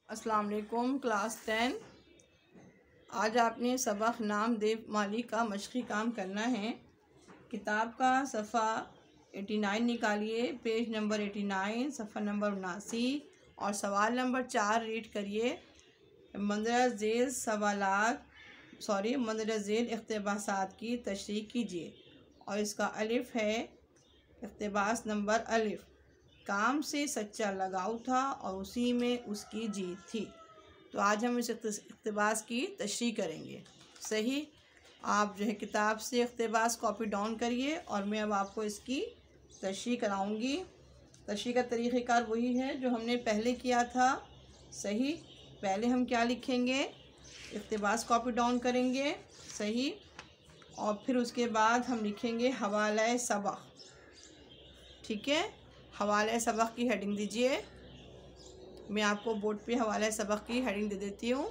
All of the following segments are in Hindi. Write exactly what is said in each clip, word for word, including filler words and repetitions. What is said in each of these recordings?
अस्सलाम वालेकुम क्लास टेन। आज आपने सबक नाम देव माली का मशक़ी काम करना है। किताब का सफ़ा नवासी निकालिए, पेज नंबर नवासी, सफ़ा नंबर उनासी और सवाल नंबर चार रीड करिए। मंदरजा झेल सवालात सॉरी मंदरजा झेल इक़्तिबासात की तशरीह कीजिए और इसका अलिफ है इक़्तिबास नंबर अलिफ। काम से सच्चा लगाव था और उसी में उसकी जीत थी। तो आज हम इस इक़्तिबास की तशरीह करेंगे। सही, आप जो है किताब से इक़्तिबास कॉपी डाउन करिए और मैं अब आपको इसकी तशरीह कराऊंगी। तशरीह का तरीक़ेकार वही है जो हमने पहले किया था। सही, पहले हम क्या लिखेंगे, इक़्तिबास कॉपी डाउन करेंगे। सही, और फिर उसके बाद हम लिखेंगे हवाला सबक। ठीक है, हवाला सबक की हेडिंग दीजिए। मैं आपको बोर्ड पे हवाला सबक की हेडिंग दे देती हूँ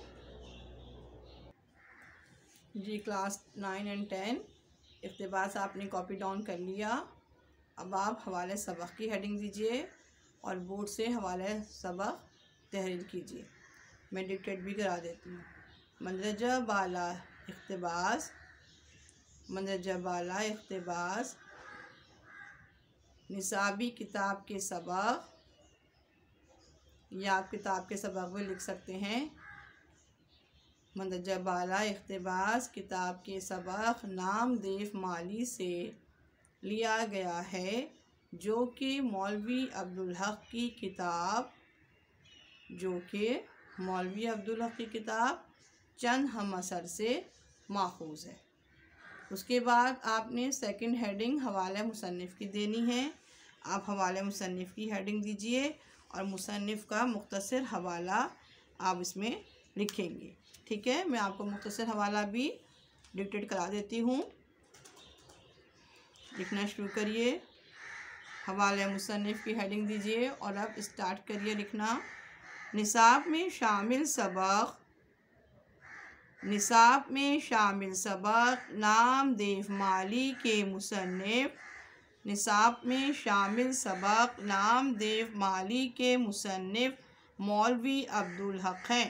जी। क्लास नाइन एंड टेन इक़्तिबास आपने कॉपी डाउन कर लिया। अब आप हवाला सबक की हेडिंग दीजिए और बोर्ड से हवाला सबक तहरीर कीजिए। मैं डिक्टेट भी करा देती हूँ। मंदरजा बाला इक़्तिबास, मंदरजा बाला इक़्तिबास निसाबी किताब के सबक, या आप किताब के सबक भी लिख सकते हैं। मंदरजा बाला इक़्तिबास किताब के सबक नाम देव माली से लिया गया है, जो कि मौलवी अब्दुल हक की किताब जो कि मौलवी अब्दुल हक की किताब चंद हम असर से माखूज़ है। उसके बाद आपने सेकंड हेडिंग हवाला मुसन्निफ़ की देनी है। आप हवाला मुसन्निफ़ की हेडिंग दीजिए और मुसन्निफ़ का मुख्तसर हवाला आप इसमें लिखेंगे। ठीक है, मैं आपको मुख्तसर हवाला भी डिक्टेट करा देती हूँ। लिखना शुरू करिए। हवाला मुसन्निफ़ की हेडिंग दीजिए और अब स्टार्ट करिए लिखना। निसाब में शामिल सबक, निसाब में शामिल सबक नाम देव माली के मुसन्निफ़, निसाब में शामिल सबक नाम देव माली के मुसन्निफ़ मौलवी अब्दुल हक हैं।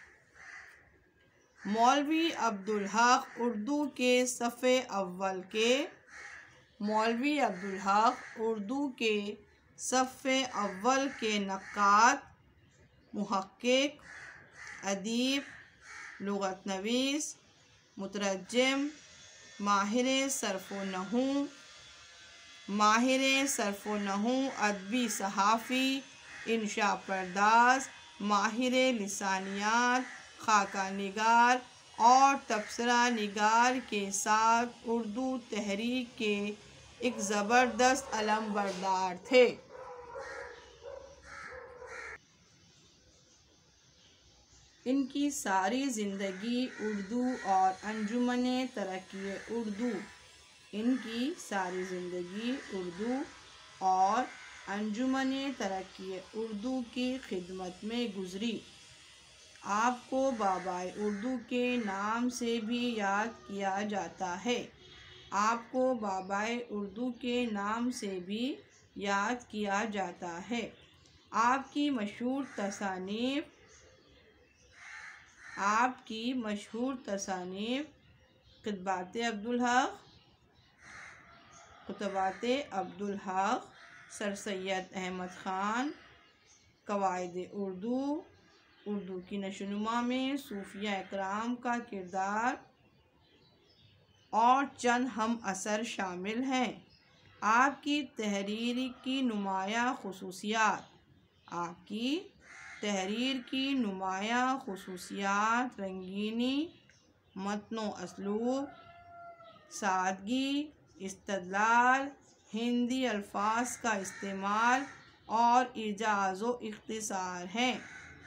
मौलवी अब्दुल हक उर्दू के सफ़े अव्वल के, मौलवी अब्दुल हक उर्दू के सफ़े अव्वल के नक्काद, मुहक्किक, अदीब, लुग़त नवीस, मुतरज्जिम, माहिर सर्फ़ व नहू, माहिर सर्फ़ व नहू, अदबी सहाफ़ी, इंशा पर्दास, माहिर लिसानियात, खाका निगार और तबसरा निगार के साथ उर्दू तहरीक के एक ज़बरदस्त अलमबरदार थे। इनकी सारी ज़िंदगी उर्दू और अंजुमने तरक्की उर्दू इनकी सारी ज़िंदगी उर्दू और अंजुमने तरक्की उर्दू की खिदमत में गुज़री। आपको बाबाए उर्दू के नाम से भी याद किया जाता है। आपको बाबाए उर्दू के नाम से भी याद किया जाता है। आपकी मशहूर तसानीफ़ आपकी मशहूर तसानीफ़ ख़ुतबात अब्दुल हक, ख़ुतबात अब्दुल हक, सर सैयद अहमद ख़ान, क़वाइद उर्दू, उर्दू की नशोनुमा में सूफिया इकराम का किरदार और चंद हम असर शामिल हैं। आपकी तहरीर की नुमायाँ ख़ुसूसियात आपकी तहरीर की नुमायाँ ख़ुसूसियात रंगीनी, मतनो असलूब, सादगी, इस्तदलाल, हिंदी अल्फाज का इस्तेमाल और इजाज़ व इख्तिसार हैं।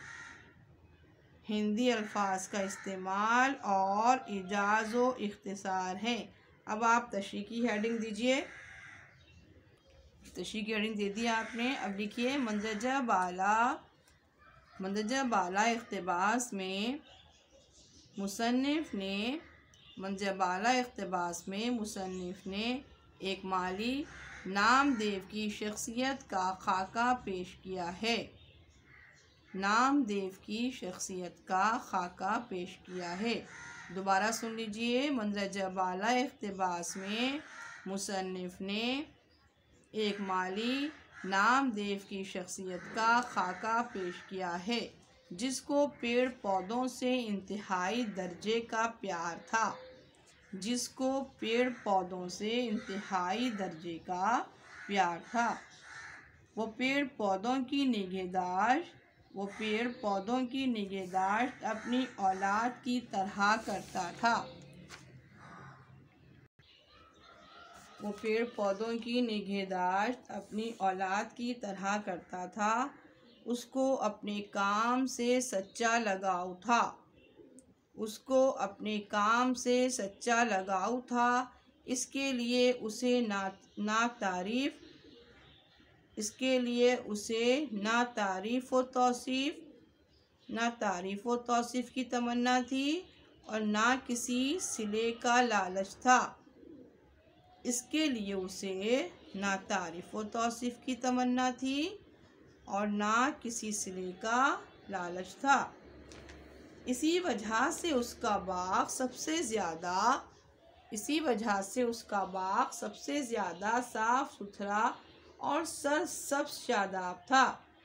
हिंदी अल्फाज का इस्तेमाल और इजाज़ व इख्तिसार हैं। अब आप तशरीह की हेडिंग दीजिए। तशरीह की हेडिंग दे दी आपने। अब लिखिए मंदरजा बाला, मंदरजा बाला इक़्तिबास में मुसन्निफ़ ने मंदरजा बाला इक़्तिबास में मुसन्निफ़ ने एक माली नाम देव की शख्सियत का खाका पेश किया है। नामदेव की शख्सियत का खाका पेश किया है। दोबारा सुन लीजिए। मंदरजा बाला इक़्तिबास में मुसन्निफ़ ने एक माली नामदेव की शख्सियत का खाका पेश किया है, जिसको पेड़ पौधों से इंतहाई दर्जे का प्यार था जिसको पेड़ पौधों से इंतहाई दर्जे का प्यार था। वो पेड़ पौधों की निगहदाश्त वो पेड़ पौधों की निगहदाश्त अपनी औलाद की तरह करता था वो पेड़ पौधों की निगहदाश्त अपनी औलाद की तरह करता था। उसको अपने काम से सच्चा लगाव था उसको अपने काम से सच्चा लगाव था इसके लिए उसे ना ना तारीफ़ इसके लिए उसे ना तारीफ़ व तौसीफ़ ना तारीफ़ व तौसीफ़ की तमन्ना थी और ना किसी सिले का लालच था। इसके लिए उसे ना तारीफ़ व तौसीफ़ की तमन्ना थी और ना किसी सिले का लालच था। इसी वजह से उसका बाग सबसे ज़्यादा इसी वजह से उसका बाग सबसे ज़्यादा साफ़ सुथरा और सरसब्ज़ शादाब था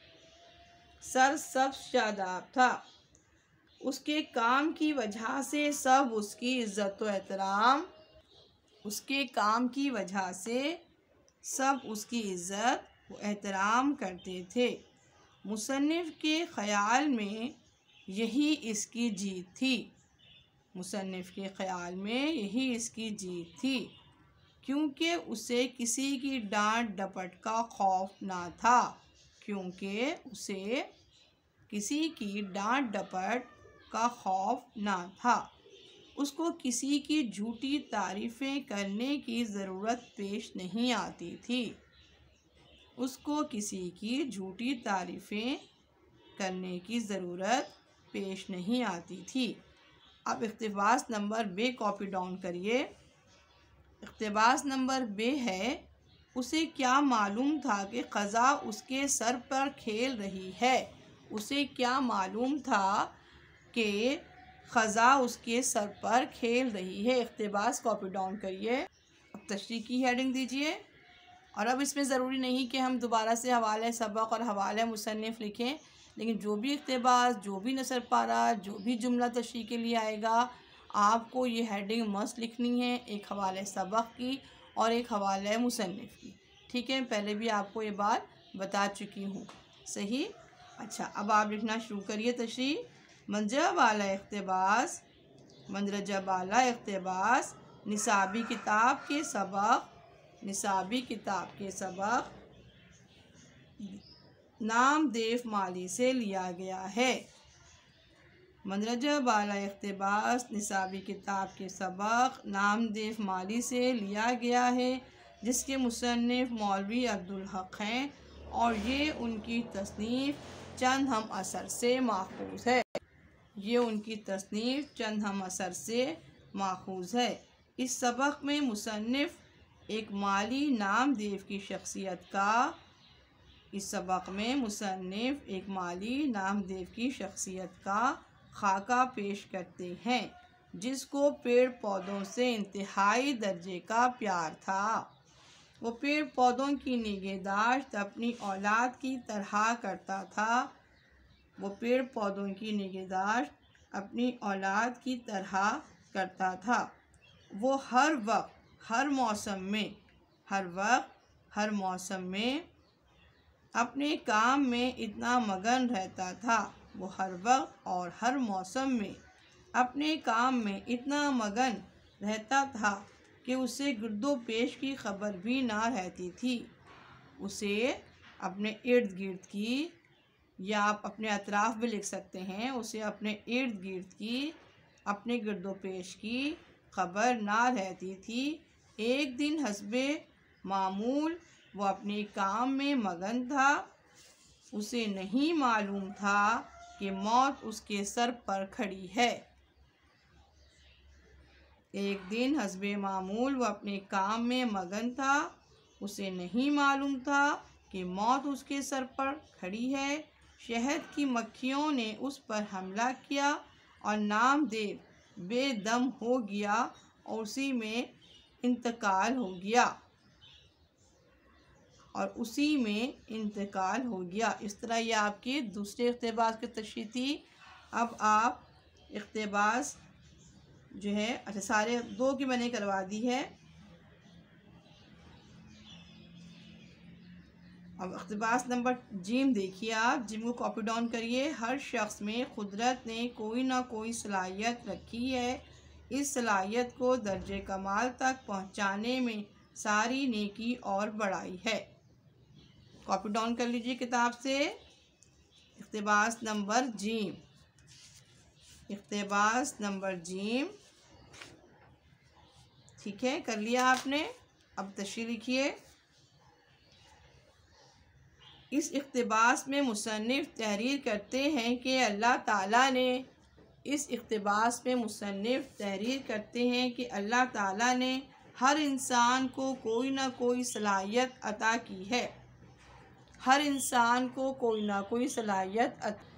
सरसब्ज़ शादाब था। उसके काम की वजह से सब उसकी इज़्ज़त व एहतराम उसके काम की वजह से सब उसकी इज़्ज़त व एहतराम करते थे। मुसन्निफ़ के ख़याल में यही इसकी जीत थी मुसन्निफ़ के ख़याल में यही इसकी जीत थी क्योंकि उसे किसी की डांट डपट का खौफ ना था क्योंकि उसे किसी की डांट डपट का खौफ ना था। उसको किसी की झूठी तारीफ़ें करने की ज़रूरत पेश नहीं आती थी उसको किसी की झूठी तारीफ़ें करने की ज़रूरत पेश नहीं आती थी। अब इक़्तिबास नंबर बे कॉपी डाउन करिए। इक़्तिबास नंबर बे है, उसे क्या मालूम था कि क़ज़ा उसके सर पर खेल रही है उसे क्या मालूम था कि क़ज़ा उसके सर पर खेल रही है। इक़्तिबास कॉपी डाउन करिए। अब तशरीह की हेडिंग दीजिए। और अब इसमें ज़रूरी नहीं कि हम दोबारा से हवाले सबक और हवाले मुसन्निफ़ लिखें, लेकिन जो भी इक़्तिबास जो भी नसर पारा जो भी जुमला तशरीह के लिए आएगा आपको ये हेडिंग मस्त लिखनी है, एक हवाले सबक की और एक हवाले मुसन्निफ़ की। ठीक है, पहले भी आपको ये बात बता चुकी हूँ। सही। अच्छा, अब आप लिखना शुरू करिए तशरीह। मंदरजा बाला इक़्तिबास मंदरजा बाला इक़्तिबास निसाबी किताब के सबक निसाबी किताब के सबक नामदेव माली से लिया गया है। मंदरजा बाला इक़्तिबास निसाबी किताब के सबक नामदेव माली से लिया गया है, जिसके मुसन्निफ़ मौलवी अब्दुल हक़ हैं और ये उनकी तसनीफ़ चंद हम असर से माखूज़ है ये उनकी तसनीफ़ चंद हम असर से माखूज़ है। इस सबक में मुसन्निफ़ एक माली नामदेव की शख्सियत का इस सबक में मुसन्निफ़ एक माली नामदेव की शख्सियत का खाका पेश करते हैं, जिसको पेड़ पौधों से इंतहाई दर्जे का प्यार था। वो पेड़ पौधों की निगहदाश्त अपनी औलाद की तरह करता था वो पेड़ पौधों की निगहदाश्त अपनी औलाद की तरह करता था। वो हर वक्त हर मौसम में हर वक्त हर मौसम में अपने काम में इतना मगन रहता था वो हर वक्त और हर मौसम में अपने काम में इतना मगन रहता था कि उसे गिरदो पेश की खबर भी ना रहती थी। उसे अपने इर्द गिर्द की, या आप अपने अतराफ़ भी लिख सकते हैं, उसे अपने इर्द गिर्द की अपने गिरदो पेश की खबर ना रहती थी। एक दिन हस्बे मामूल वो अपने काम में मगन था। उसे नहीं मालूम था कि मौत उसके सर पर खड़ी है। एक दिन हस्बे मामूल वो अपने काम में मगन था। उसे नहीं मालूम था कि मौत उसके सर पर खड़ी है। शहद की मक्खियों ने उस पर हमला किया और नामदेव बेदम हो गया और उसी में इंतकाल हो गया और उसी में इंतकाल हो गया। इस तरह ये आपकी दूसरे इक़्तिबास की तशरीह थी। अब आप इक़्तिबास जो है, अच्छा सारे दो की मैंने करवा दी है। अब इक़्तिबास नंबर जीम देखिए, आप जिम को कॉपी डाउन करिए। हर शख्स में कुदरत ने कोई ना कोई सलाहियत रखी है। इस सलाहियत को दर्जे कमाल तक पहुंचाने में सारी नेकी और बड़ाई है। कॉपी डाउन कर लीजिए किताब से। इक़्तिबास नंबर जीम, इक़्तिबास नंबर जीम, ठीक है, कर लिया आपने। अब तशरीह लिखिए। इस इक़्तिबास में मुसन्निफ़ तहरीर करते हैं कि अल्लाह ताला ने इस इक़्तिबास में मुसन्निफ़ तहरीर करते हैं कि अल्लाह ताला ने हर इंसान को कोई ना कोई सलाहियत अता की है। हर इंसान को कोई ना कोई सलाहियत अता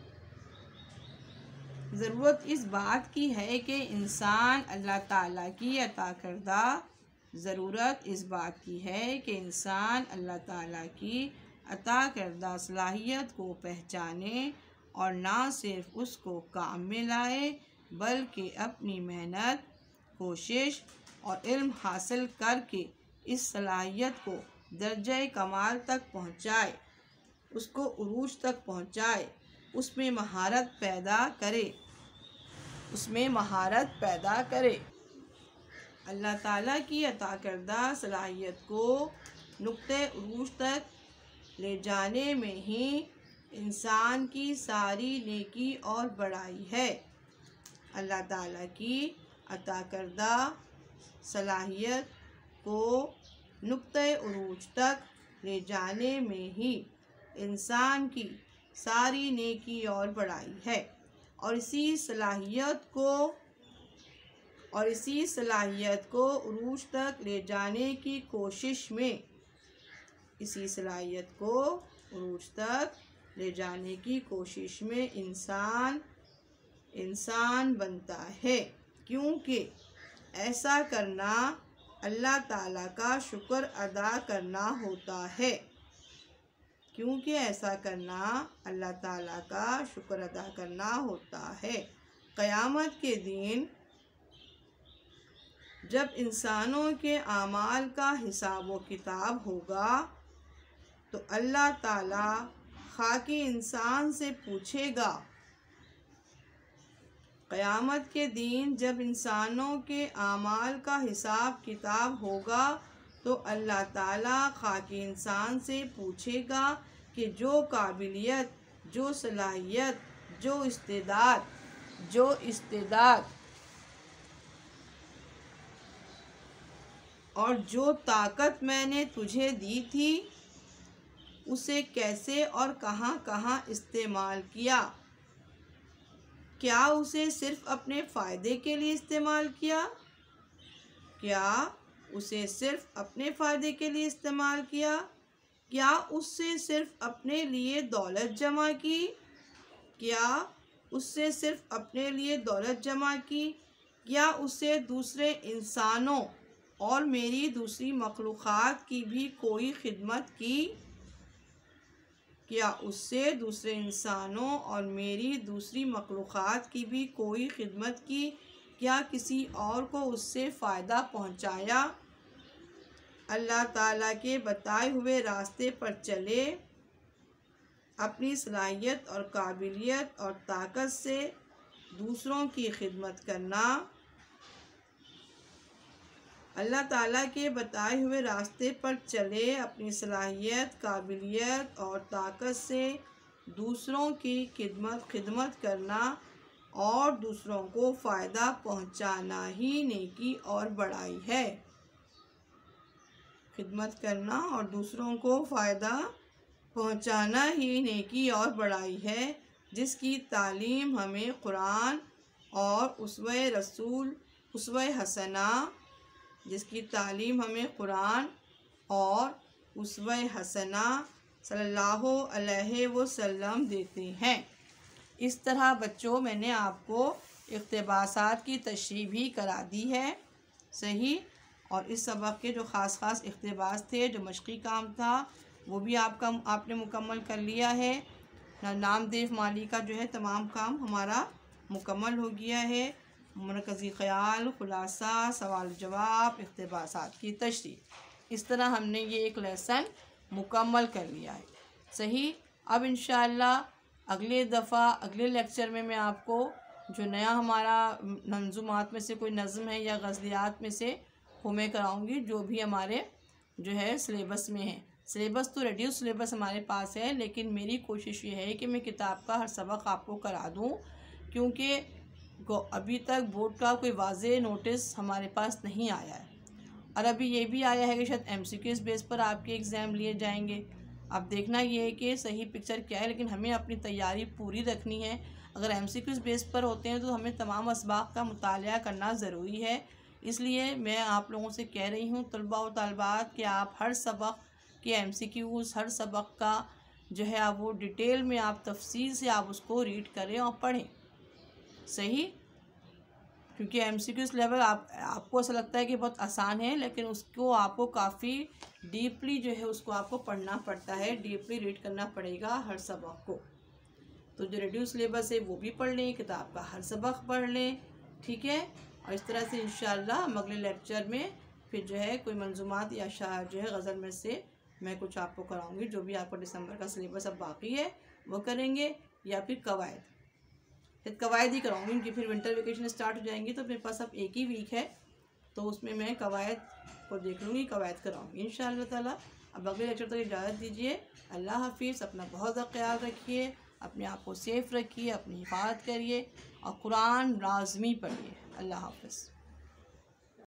ज़रूरत इस बात की है कि इंसान अल्लाह ताला की अता करदा ज़रूरत इस बात की है कि इंसान अल्लाह ताला की अता करदा सलाहियत को पहचाने और ना सिर्फ उसको काम में लाए बल्कि अपनी मेहनत, कोशिश और इल्म हासिल करके इस सलाहियत को दर्जे कमाल तक पहुँचाए, उसको उरूज तक पहुँचाए, उसमें महारत पैदा करे, उसमें महारत पैदा करे। अल्लाह ताला की अता करदा सलाहियत को नुक्ते उरूज तक ले जाने में ही इंसान की सारी नेकी और बड़ाई है। अल्लाह ताला की अता करदा सलाहियत को नुक्ते उरूज तक ले जाने में ही इंसान की सारी नेकी और बड़ाई है और इसी सलाहियत को और इसी सलाहियत को उरूज तक ले जाने की कोशिश में इसी सलाहियत को उरूज तक ले जाने की कोशिश में इंसान इंसान बनता है, क्योंकि ऐसा करना अल्लाह ताला का शुक्र अदा करना होता है क्योंकि ऐसा करना अल्लाह ताला का शुक्र अदा करना होता है। क़यामत के दिन जब इंसानों के आमाल का हिसाब व किताब होगा तो अल्लाह ताला खाकी इंसान से पूछेगा। क़यामत के दिन जब इंसानों के आमाल का हिसाब किताब होगा तो अल्लाह ताला खाकी इंसान से पूछेगा कि जो काबिलियत, जो सलाहियत, जो इस्तेदाद जो इस्तेदाद और जो ताकत मैंने तुझे दी थी उसे कैसे और कहाँ कहाँ इस्तेमाल किया। क्या उसे सिर्फ़ अपने फ़ायदे के लिए इस्तेमाल किया क्या उसे सिर्फ़ अपने फ़ायदे के लिए इस्तेमाल किया क्या उससे सिर्फ़ अपने लिए दौलत जमा की क्या उससे सिर्फ़ अपने लिए दौलत जमा की क्या उसे दूसरे इंसानों और मेरी दूसरी मखलूक़ात की भी कोई खिदमत की क्या उससे दूसरे इंसानों और मेरी दूसरी मखलूक़ात की भी कोई खिदमत की क्या किसी और को उससे फ़ायदा पहुँचाया। अल्लाह ताला के बताए हुए रास्ते पर चले, अपनी सलाहियत और काबिलियत और ताकत से दूसरों की खिदमत करना। अल्लाह ताला के बताए हुए रास्ते पर चले, अपनी सलाहियत, काबिलियत और ताकत से दूसरों की खिदमत खिदमत करना और दूसरों को फ़ायदा पहुंचाना ही नेकी और बड़ाई है। खिदमत करना और दूसरों को फ़ायदा पहुंचाना ही नेकी और बड़ाई है, जिसकी तालीम हमें कुरान और उसवे रसूल उसवे हसना जिसकी तालीम हमें कुरान और उसवे हसना सल्लल्लाहु अलैहि वसल्लम देते हैं। इस तरह बच्चों मैंने आपको इक़्तिबासात की तशरीह भी करा दी है, सही। और इस सबक के जो ख़ास ख़ास इक़्तिबास थे, जो मशक़ी काम था, वो भी आपका आपने मुकम्मल कर लिया है। नामदेव माली का जो है तमाम काम हमारा मुकम्मल हो गया है। मरकज़ी ख़याल, ख़ुलासा, सवाल जवाब, इक़्तिबासात की तशरीह, इस तरह हमने ये एक लेसन मुकम्मल कर लिया है, सही। अब इंशाअल्लाह अगले दफ़ा अगले लेक्चर में मैं आपको जो नया हमारा मंज़ूमात में से कोई नज़म है या गज़लियात में से वो मैं कराऊँगी, जो भी हमारे जो है सिलेबस में है। सिलेबस तो रिड्यूस सिलेबस हमारे पास है, लेकिन मेरी कोशिश ये है कि मैं किताब का हर सबक आपको करा दूँ, क्योंकि अभी तक बोर्ड का कोई वाज़ेह नोटिस हमारे पास नहीं आया है। और अभी ये भी आया है कि शायद एमसीक्यूज़ बेस पर आपके एग्ज़ाम लिए जाएंगे। अब देखना ये है कि सही पिक्चर क्या है, लेकिन हमें अपनी तैयारी पूरी रखनी है। अगर एमसीक्यूज़ बेस पर होते हैं तो हमें तमाम असबाब का मुतालिया करना ज़रूरी है। इसलिए मैं आप लोगों से कह रही हूँ तलबा व तालिबात कि आप हर सबक के एमसीक्यूज़, हर सबक का जो है आप वो डिटेल में आप तफसील से आप उसको रीड करें और पढ़ें, सही। क्योंकि एमसीक्यूज़ लेवल आप आपको ऐसा लगता है कि बहुत आसान है, लेकिन उसको आपको काफ़ी डीपली जो है उसको आपको पढ़ना पड़ता है, डीपली रीड करना पड़ेगा हर सबक को। तो जो रिड्यूस सिलेबस है वो भी पढ़ लें, किताब का हर सबक पढ़ लें, ठीक है। और इस तरह से इंशाअल्लाह हम अगले लेक्चर में फिर जो है कोई मंजूमात या शायर जो है गज़ल में से मैं कुछ आपको कराऊंगी। जो भी आपको दिसंबर का सिलेबस अब बाकी है वो करेंगे, या फिर कवायद, फिर कवायद ही कराऊंगी, क्योंकि फिर विंटर वेकेशन स्टार्ट हो जाएंगी तो मेरे पास अब एक ही वीक है, तो उसमें मैं कवायद को देख लूँगी, कवायद कराऊंगी इंशाअल्लाह ताला। अब अगले लेक्चर तक इजाज़त दीजिए। अल्लाह हाफिज़। अपना बहुत ज़्यादा ख्याल रखिए, अपने आप को सेफ़ रखिए, अपनी हिफाजत करिए और कुरान लाज़मी पढ़िए। अल्लाह हाफिज़।